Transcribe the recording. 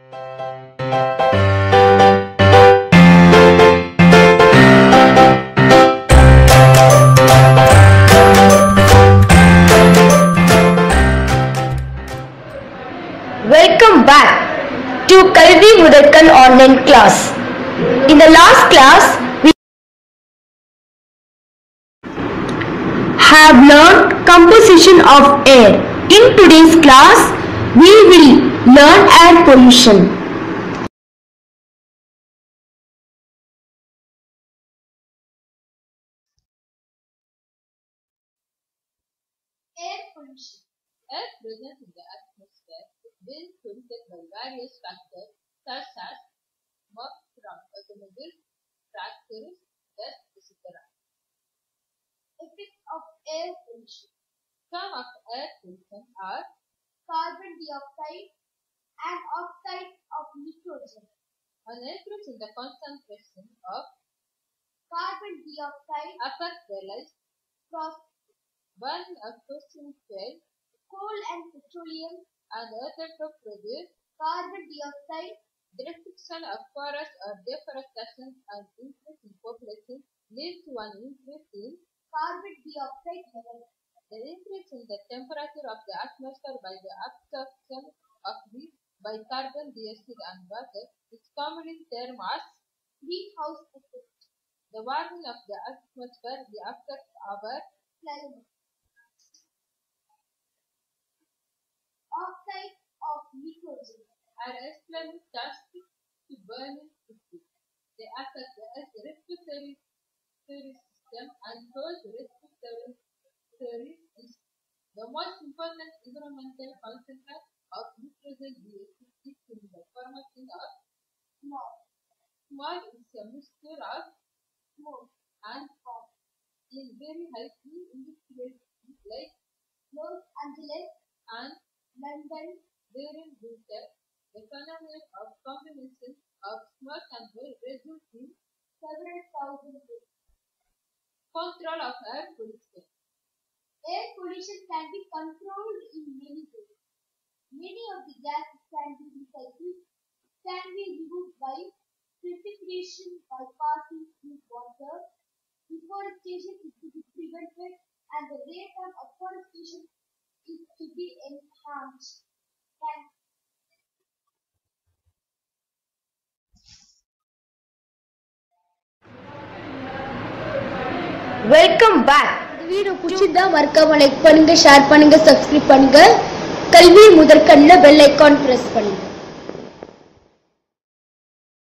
Welcome back to Kalvi Mudharkan online class. In the last class, we have learned composition of air. In today's class, we will learn air pollution. Air pollution. Air present in the atmosphere is being polluted by various factors such as smoke from automobiles, tractors, dust, etc. Effects of air pollution. Some of air pollution are carbon dioxide and oxide of nitrogen. An increase in the concentration of carbon dioxide affects the life process. Burning of fossil fuel, coal and petroleum, and other to produce carbon dioxide. The restriction of forests or deforestation and increase in population leads to an increase in carbon dioxide levels. The increase in the temperature of the atmosphere by the absorption of heat by carbon dioxide and water is commonly termed as greenhouse effect. The warming of the atmosphere affects our climate. Oxide of nitrogen are extremely toxic to burning quickly. They affect the respiratory system and cause respiratory disease. The most important environmental concentrate of nitrogen dioxide is in the formation of smog. Smog is a mixture of smoke and fog. It is very highly industrial like Los Angeles and London during winter. The phenomenon of combination of smoke and wind results in several thousand deaths. Control of air pollution. Air pollution can be controlled in many ways. Many of the gases can be recycled, can be removed by precipitation by passing through water. Deforestation is to be prevented and the rate of afforestation is to be enhanced. Welcome back. Video பிடிச்சிருந்தா மறக்காம like பண்ணுங்க, share பண்ணுங்க, subscribe பண்ணுங்க. கல்வி முதற்கண்ணில் bell icon press பண்ணுங்க.